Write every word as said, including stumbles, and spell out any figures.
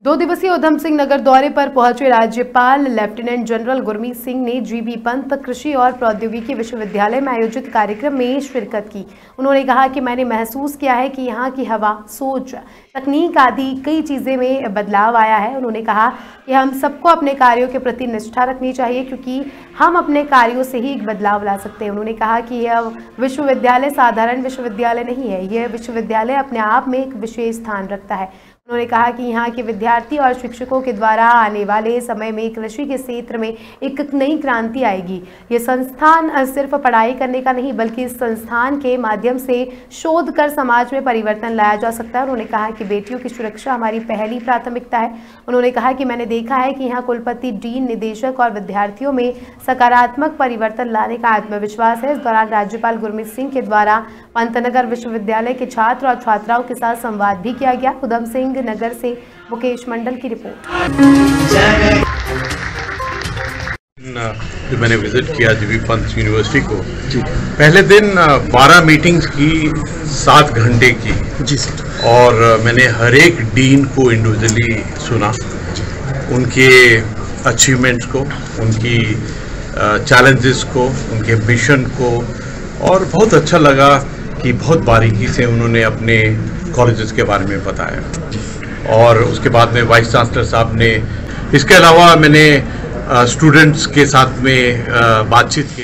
दो दिवसीय उधम सिंह नगर दौरे पर पहुंचे राज्यपाल लेफ्टिनेंट जनरल गुरमीत सिंह ने जीबी पंत कृषि और प्रौद्योगिकी विश्वविद्यालय में आयोजित कार्यक्रम में शिरकत की। उन्होंने कहा कि मैंने महसूस किया है कि यहाँ की हवा, सोच, तकनीक आदि कई चीज़ें में बदलाव आया है। उन्होंने कहा कि हम सबको अपने कार्यों के प्रति निष्ठा रखनी चाहिए, क्योंकि हम अपने कार्यों से ही एक बदलाव ला सकते हैं। उन्होंने कहा कि यह विश्वविद्यालय साधारण विश्वविद्यालय नहीं है, यह विश्वविद्यालय अपने आप में एक विशेष स्थान रखता है। उन्होंने कहा कि यहाँ के विद्यार्थी और शिक्षकों के द्वारा आने वाले समय में कृषि के क्षेत्र में एक नई क्रांति आएगी। ये संस्थान सिर्फ पढ़ाई करने का नहीं, बल्कि इस संस्थान के माध्यम से शोध कर समाज में परिवर्तन लाया जा सकता है। उन्होंने कहा कि बेटियों की सुरक्षा हमारी पहली प्राथमिकता है। उन्होंने कहा कि मैंने देखा है कि यहाँ कुलपति, डीन, निदेशक और विद्यार्थियों में सकारात्मक परिवर्तन लाने का आत्मविश्वास है। इस दौरान राज्यपाल गुरमीत सिंह के द्वारा पंतनगर विश्वविद्यालय के छात्र और छात्राओं के साथ संवाद भी किया गया। उधम सिंह नगर से मुकेश मंडल की रिपोर्ट। जो मैंने विजिट किया जीबी पंत यूनिवर्सिटी को, पहले दिन बारह मीटिंग्स की, सात घंटे की जी सर, और मैंने हर एक डीन को इंडिविजुअली सुना, उनके अचीवमेंट्स को, उनकी चैलेंजेस को, उनके मिशन को, और बहुत अच्छा लगा कि बहुत बारीकी से उन्होंने अपने कॉलेजेस के बारे में बताया। और उसके बाद में वाइस चांसलर साहब ने, इसके अलावा मैंने स्टूडेंट्स के साथ में बातचीत की।